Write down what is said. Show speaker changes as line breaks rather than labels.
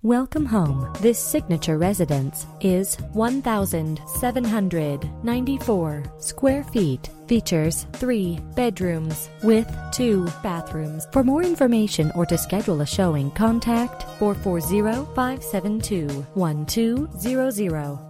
Welcome home. This signature residence is 1,794 square feet. Features 3 bedrooms with 2 bathrooms. For more information or to schedule a showing, contact 440-572-1200.